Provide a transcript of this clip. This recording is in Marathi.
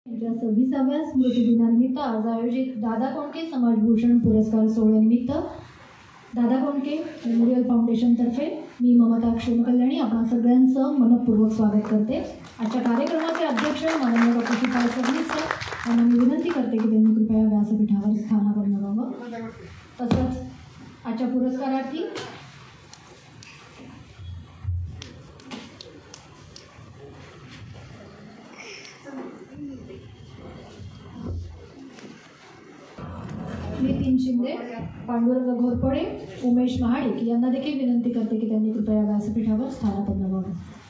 त्यांच्या 26व्या स्मृतिदिनानिमित्त आज आयोजित दादा कोंडके समाजभूषण पुरस्कार सोहळ्यानिमित्त दादा कोंडके मेमोरियल फाउंडेशनतर्फे मी ममता क्षेमकल्याणी आपण सगळ्यांचं मनपूर्वक स्वागत करते। आजच्या कार्यक्रमाचे अध्यक्ष माननीय डॉ. शिपाई सबनीस सर यांना मी विनंती करते की त्यांनी कृपया व्यासपीठावर स्थानापन्न व्हावं। तसंच आजच्या पुरस्कारार्थी नितीन शिंदे, पांडुरंग घोरपडे, उमेश महाडिक यांना देखील विनंती करते की त्यांनी कृपया व्यासपीठावर स्थानापन्न व्हावं।